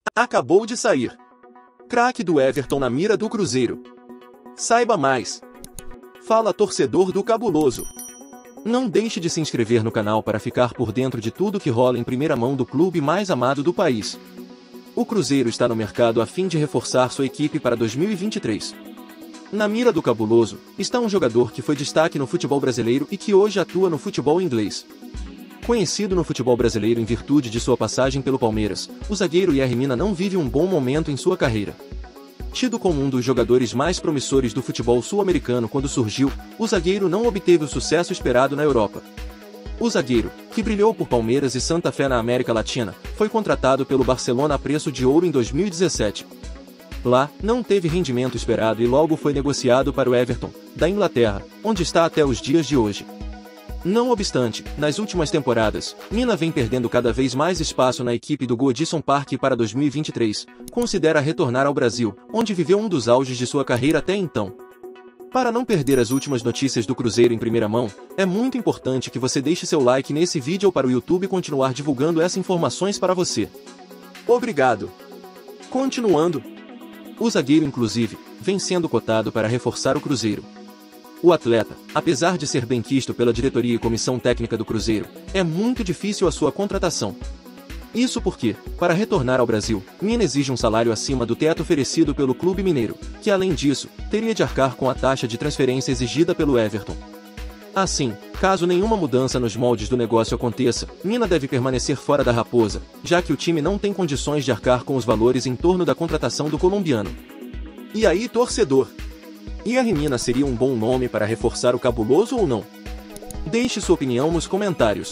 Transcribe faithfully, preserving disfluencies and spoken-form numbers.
Acabou de sair. Craque do Everton na mira do Cruzeiro. Saiba mais. Fala, torcedor do Cabuloso. Não deixe de se inscrever no canal para ficar por dentro de tudo que rola em primeira mão do clube mais amado do país. O Cruzeiro está no mercado a fim de reforçar sua equipe para dois mil e vinte e três. Na mira do Cabuloso está um jogador que foi destaque no futebol brasileiro e que hoje atua no futebol inglês. Conhecido no futebol brasileiro em virtude de sua passagem pelo Palmeiras, o zagueiro Yerry Mina não vive um bom momento em sua carreira. Tido como um dos jogadores mais promissores do futebol sul-americano quando surgiu, o zagueiro não obteve o sucesso esperado na Europa. O zagueiro, que brilhou por Palmeiras e Santa Fé na América Latina, foi contratado pelo Barcelona a preço de ouro em dois mil e dezessete. Lá, não teve rendimento esperado e logo foi negociado para o Everton, da Inglaterra, onde está até os dias de hoje. Não obstante, nas últimas temporadas, Mina vem perdendo cada vez mais espaço na equipe do Goodison Park e para dois mil e vinte e três, considera retornar ao Brasil, onde viveu um dos auges de sua carreira até então. Para não perder as últimas notícias do Cruzeiro em primeira mão, é muito importante que você deixe seu like nesse vídeo para o YouTube continuar divulgando essas informações para você. Obrigado. Continuando. O zagueiro, inclusive, vem sendo cotado para reforçar o Cruzeiro. O atleta, apesar de ser benquisto pela diretoria e comissão técnica do Cruzeiro, é muito difícil a sua contratação. Isso porque, para retornar ao Brasil, Mina exige um salário acima do teto oferecido pelo clube mineiro, que além disso, teria de arcar com a taxa de transferência exigida pelo Everton. Assim, caso nenhuma mudança nos moldes do negócio aconteça, Mina deve permanecer fora da Raposa, já que o time não tem condições de arcar com os valores em torno da contratação do colombiano. E aí, torcedor? Yerry Mina seria um bom nome para reforçar o Cabuloso ou não? Deixe sua opinião nos comentários.